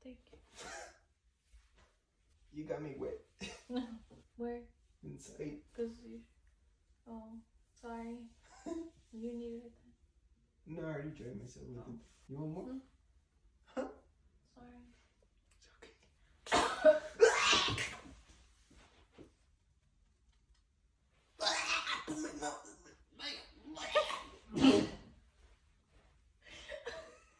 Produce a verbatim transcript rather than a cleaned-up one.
Thank you. You got me wet. Where? Inside. Cause you. Oh, sorry. You needed it. No, I already drank myself with Oh. it. You want more? Hmm?